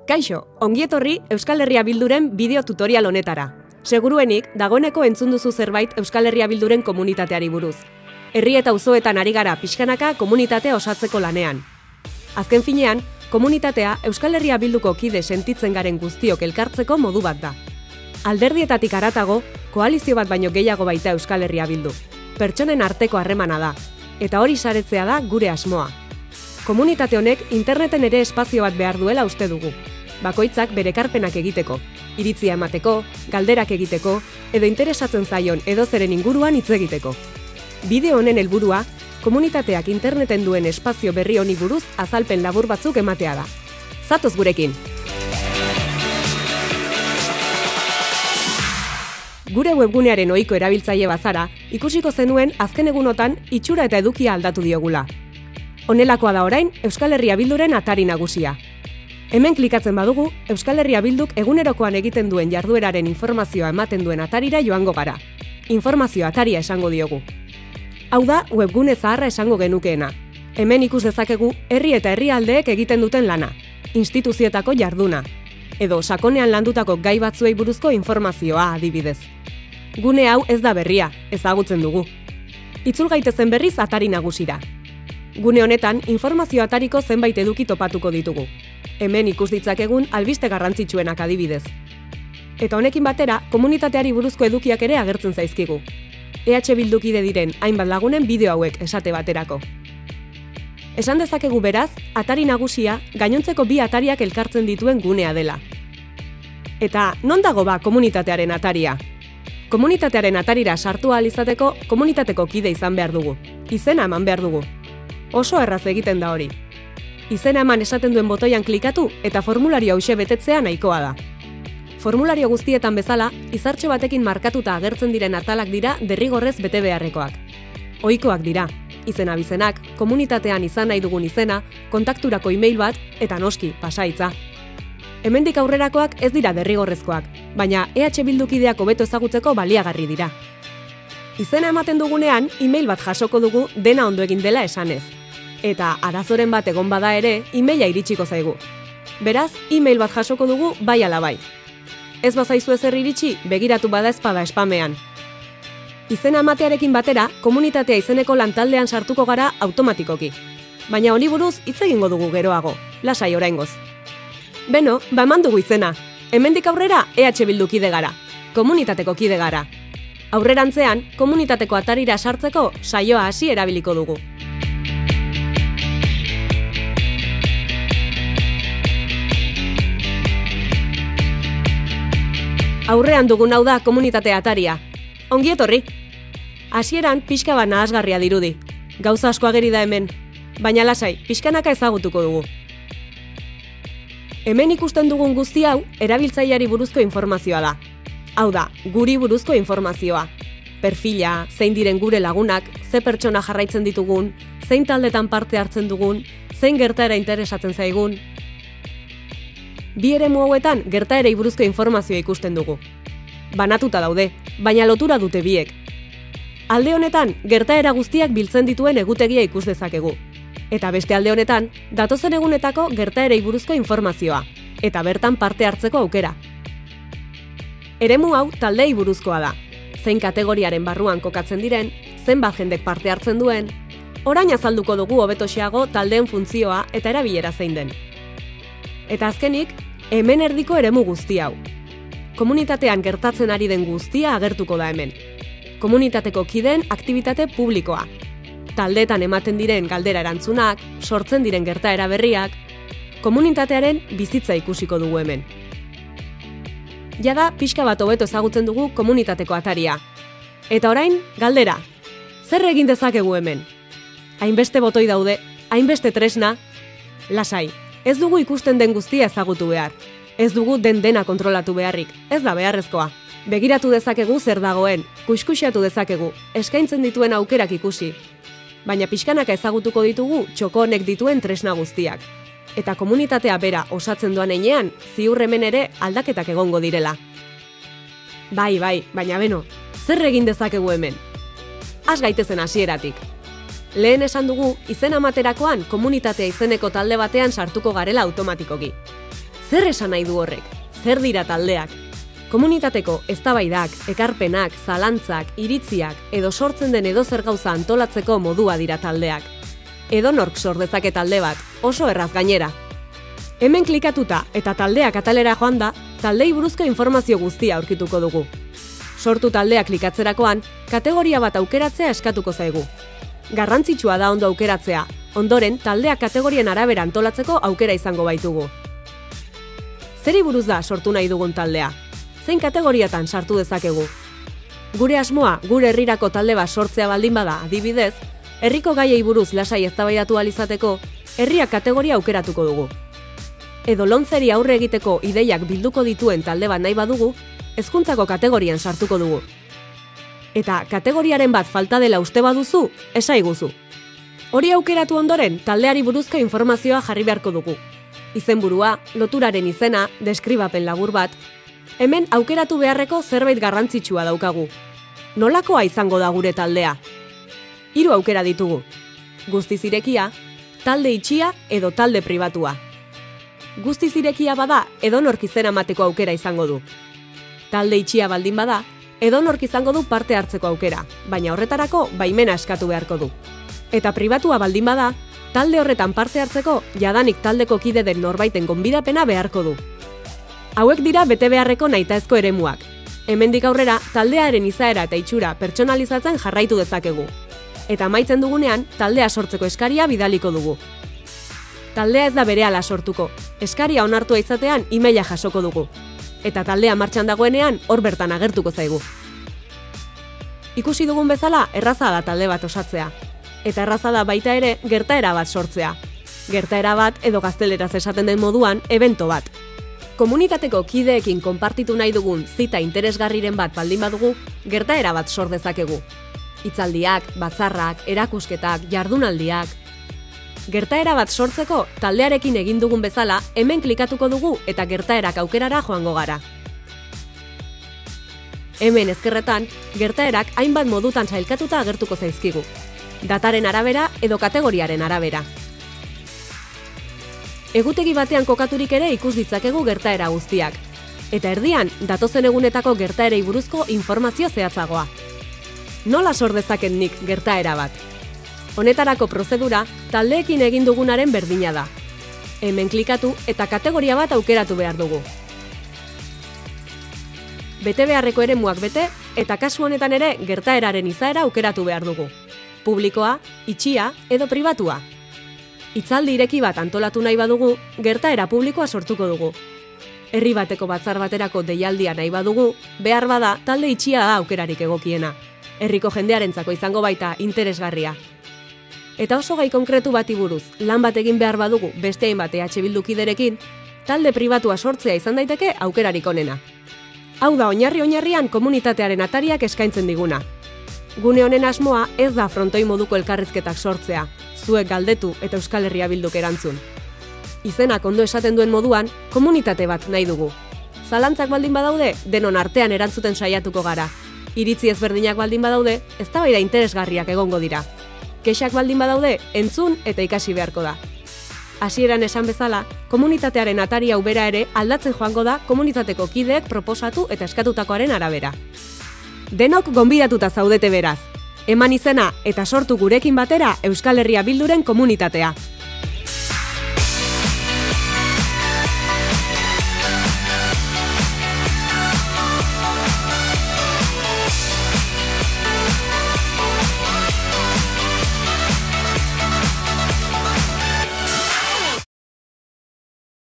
Kaixo, ongietorri Euskal Herria Bilduren bideo tutorial honetara. Seguruenik, dagoeneko entzun duzu zerbait Euskal Herria Bilduren komunitateari buruz. Herri eta auzoetan ari gara pixkanaka komunitatea osatzeko lanean. Azken finean, komunitatea Euskal Herria Bilduko kide sentitzen garen guztiok elkartzeko modu bat da. Alderdietatik haratago, koalizio bat baino gehiago baita Euskal Herria Bildu. Pertsonen arteko harremana da, eta hori saretzea da gure asmoa. Komunitate honek interneten ere espazio bat behar duela uste dugu. Bakoitzak bere ekarpenak egiteko, iritzia emateko, galderak egiteko, edo interesatzen zaion edozeren inguruan hitz egiteko. Bideo honen helburua, komunitateak interneten duen espazio berri honi buruz azalpen labur batzuk ematea da. Zatoz gurekin! Gure webgunearen ohiko erabiltzaile bazara, ikusiko zenuen azken egunotan itxura eta edukia aldatu diogula. Honelakoa da orain Euskal Herria Bilduren atari nagusia. Hemen klikatzen badugu, Euskal Herria Bilduk egunerokoan egiten duen jardueraren informazioa ematen duen atarira joango gara. Informazio ataria esango diogu. Hau da, webgune zaharra esango genukeena. Hemen ikus dezakegu herri eta herrialdeek egiten duten lana, instituzioetako jarduna, edo sakonean landutako gai batzuei buruzko informazioa adibidez. Gune hau ez da berria, ezagutzen dugu. Itzul gaitezen berriz atari nagusira. Gune honetan, informazio atariko zenbait eduki topatuko ditugu. Hemen ikus ditzakegun albiste garrantzitsuenak adibidez. Eta honekin batera, komunitateari buruzko edukiak ere agertzen zaizkigu. EH Bildukide diren hainbat lagunen bideo hauek esate baterako. Esan dezakegu beraz, atari nagusia gainontzeko bi atariak elkartzen dituen gunea dela. Eta non dago ba komunitatearen ataria? Komunitatearen atarira sartu ahal izateko komunitateko kide izan behar dugu. Izena eman behar dugu. Oso erraz egiten da hori. Izena eman esaten duen botoian klikatu eta formulario hauxe betetzea nahikoa da. Formulario guztietan bezala, izartxo batekin markatuta agertzen diren atalak dira derrigorrez bete beharrekoak. Ohikoak dira, izen abizenak, komunitatean izan nahi dugun izena, kontakturako email bat eta noski, pasaitza. Hemendik aurrerakoak ez dira derrigorrezkoak, baina EH Bildukideak hobeto ezagutzeko baliagarri dira. Izena ematen dugunean, email bat jasoko dugu dena ondo egin dela esanez. Eta arazoren bat egon bada ere, emaila iritsiko zaigu. Beraz, email bat jasoko dugu bai ala bai. Ez bazaizu ezer iritsi, begiratu bada ezpada spamean. Izena ematearekin batera, komunitatea izeneko lantaldean sartuko gara automatikoki. Baina honi buruz hitz egingo dugu geroago, lasai oraingoz. Beno, ba eman dugu izena. Hemendik aurrera EH Bildukide gara, komunitateko kide gara. Aurrerantzean, komunitateko atarira sartzeko saioa hasi erabiliko dugu. Aurrean dugun hau da komunitate ataria. Ongi etorri! Hasieran pixka bat nahasgarria dirudi. Gauza asko ageri da hemen. Baina lasai, pixkanaka ezagutuko dugu. Hemen ikusten dugun guzti hau, erabiltzaileari buruzko informazioa da. Hau da, guri buruzko informazioa. Perfila, zein diren gure lagunak, ze pertsona jarraitzen ditugun, zein taldetan parte hartzen dugun, zein gertaera interesatzen zaigun. Bi eremu hauetan gertaerei buruzko informazioa ikusten dugu. Banatuta daude, baina lotura dute biek. Alde honetan, gertaera guztiak biltzen dituen egutegia ikus dezakegu. Eta beste alde honetan, datozen egunetako gertaerei buruzko informazioa, eta bertan parte hartzeko aukera. Eremu hau taldei buruzkoa da. Zein kategoriaren barruan kokatzen diren, zenbat jendek parte hartzen duen, orain azalduko dugu hobetoxeago taldeen funtzioa eta erabilera zein den. Eta azkenik, hemen erdiko eremu guzti hau. Komunitatean gertatzen ari den guztia agertuko da hemen. Komunitateko kideen aktibitate publikoa. Taldeetan ematen diren galdera erantzunak, sortzen diren gertaera berriak, komunitatearen bizitza ikusiko dugu hemen. Jada, pixka bat hobeto ezagutzen dugu komunitateko ataria. Eta orain, galdera. Zer egin dezakegu hemen? Hainbeste botoi daude, hainbeste tresna, lasai. Ez dugu ikusten den guztia ezagutu behar. Ez dugu dena kontrolatu beharrik, ez da beharrezkoa. Begiratu dezakegu zer dagoen, kuskuxatu dezakegu, eskaintzen dituen aukerak ikusi. Baina pixkanaka ezagutuko ditugu txoko honek dituen tresna guztiak. Eta komunitatea bera osatzen doan heinean, ziur hemen ere aldaketak egongo direla. Bai, baina beno, zer egin dezakegu hemen? Has gaitezen hasieratik. Lehen esan dugu, izena amaterakoan komunitatea izeneko talde batean sartuko garela automatikoki. Zer esan nahi du horrek? Zer dira taldeak? Komunitateko eztabaidak, ekarpenak, zalantzak, iritziak edo sortzen den edozer gauza antolatzeko modua dira taldeak. Edonork sor dezake talde bat, oso erraz gainera. Hemen klikatuta eta taldeak atalera joan da, taldei buruzko informazio guztia aurkituko dugu. Sortu taldea klikatzerakoan, kategoria bat aukeratzea eskatuko zaigu. Garrantzitsua da ondo aukeratzea, ondoren taldeak kategorien arabera antolatzeko aukera izango baitugu. Zeri buruz da sortu nahi dugun taldea? Zein kategoriatan sartu dezakegu? Gure asmoa, gure herrirako talde bat sortzea baldin bada, adibidez, herriko gaiei buruz lasai eztabaidatu ahal izateko, herriak kategoria aukeratuko dugu. Edo lontzeri aurre egiteko ideiak bilduko dituen talde bat nahi badugu, hezkuntzako kategorian sartuko dugu. Eta kategoriaren bat falta dela uste baduzu, esaiguzu. Hori aukeratu ondoren, taldeari buruzko informazioa jarri beharko dugu. Izenburua, loturaren izena, deskribapen labur bat. Hemen aukeratu beharreko zerbait garrantzitsua daukagu. Nolakoa izango da gure taldea? 3 aukera ditugu. Guztiz irekia, talde itxia edo talde pribatua. Guztiz irekia bada, edonork izena emateko aukera izango du. Talde itxia baldin bada, edonork izango du parte hartzeko aukera, baina horretarako baimena eskatu beharko du. Eta pribatua baldin bada, talde horretan parte hartzeko jadanik taldeko kide den norbaiten gonbidapena beharko du. Hauek dira bete beharreko nahitaezko eremuak. Hemendik aurrera, taldearen izaera eta itxura pertsonalizatzen jarraitu dezakegu. Eta amaitzen dugunean, taldea sortzeko eskaria bidaliko dugu. Taldea ez da berehala sortuko. Eskaria onartua izatean emaila jasoko dugu. Eta taldea martxan dagoenean hor bertan agertuko zaigu. Ikusi dugun bezala, erraza da talde bat osatzea. Eta erraza da baita ere gertaera bat sortzea. Gertaera bat edo gazteleraz esaten den moduan ebento bat. Komunitateko kideekin konpartitu nahi dugun zita interesgarriren bat baldin badugu, gertaera bat sor dezakegu. Hitzaldiak, batzarrak, erakusketak, jardunaldiak. Gertaera bat sortzeko, taldearekin egin dugun bezala, hemen klikatuko dugu eta gertaerak aukerara joango gara. Hemen ezkerretan, gertaerak hainbat modutan sailkatuta agertuko zaizkigu. Dataren arabera edo kategoriaren arabera. Egutegi batean kokaturik ere ikus ditzakegu gertaera guztiak. Eta erdian, datozen egunetako gertaerei buruzko informazio zehatzagoa. Nola sor dezaket nik gertaera bat? Honetarako prozedura, taldeekin egin dugunaren berdina da. Hemen klikatu eta kategoria bat aukeratu behar dugu. Bete beharreko eremuak bete eta kasu honetan ere gertaeraren izaera aukeratu behar dugu. Publikoa, itxia edo pribatua. Hitzaldi ireki bat antolatu nahi badugu, gertaera publikoa sortuko dugu. Herri bateko batzar baterako deialdia nahi badugu, behar bada talde itxia da aukerarik egokiena. Herriko jendearentzako izango baita interesgarria. Eta oso gai konkretu bati buruz, lan bat egin behar badugu beste hainbat EH Bildu kiderekin, talde pribatua sortzea izan daiteke aukerarik onena. Hau da oinarri-oinarrian komunitatearen atariak eskaintzen diguna. Gune honen asmoa ez da frontoi moduko elkarrizketak sortzea, zuek galdetu eta Euskal Herria Bilduk erantzun. Izenak ondo esaten duen moduan, komunitate bat nahi dugu. Zalantzak baldin badaude, denon artean erantzuten saiatuko gara. Iritzi ezberdinak baldin badaude, eztabaida interesgarriak egongo dira. Kexak baldin badaude, entzun eta ikasi beharko da. Hasieran esan bezala, komunitatearen atari hau bera ere aldatzen joango da komunitateko kideek proposatu eta eskatutakoaren arabera. Denok gonbidatuta zaudete beraz. Eman izena eta sortu gurekin batera Euskal Herria Bilduren komunitatea.